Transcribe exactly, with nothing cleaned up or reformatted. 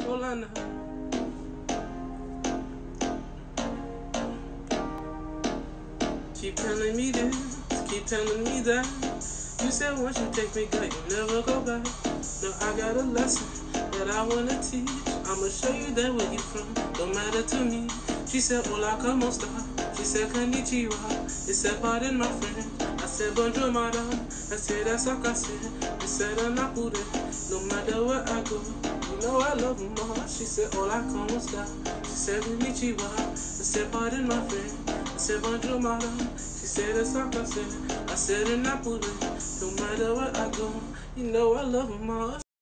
Hola now. Keep telling me this, keep telling me that. You said once you take me, girl, you never go back. No, I got a lesson that I wanna teach. I'ma show you that where you from don't matter to me. She said, hola, como esta? She said, konnichiwa. It said, pardon my friend. I said, bonjour, madame. I said, that's all I said. It said, I'm not good. No matter where I go, you know I love her more. She said, hola, como esta? She said, konnichiwa. I said, pardon my friend. I said, bonjour, madame. She said, that's all I said. I said, I'm not good. No matter where I go, you know I love her more.